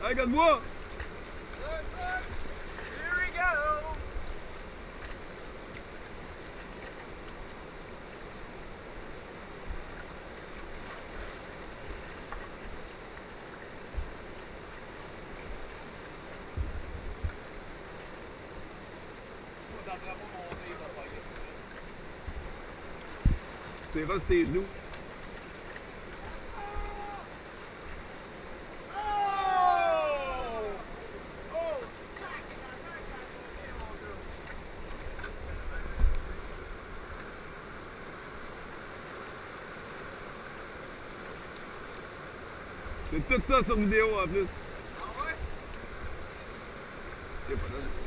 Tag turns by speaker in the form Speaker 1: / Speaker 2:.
Speaker 1: Regarde-moi!
Speaker 2: Here we go!
Speaker 1: C'est rosse tes genoux. C'est tout ça sur vidéo en plus.
Speaker 2: Ah ouais?
Speaker 1: Y a pas de...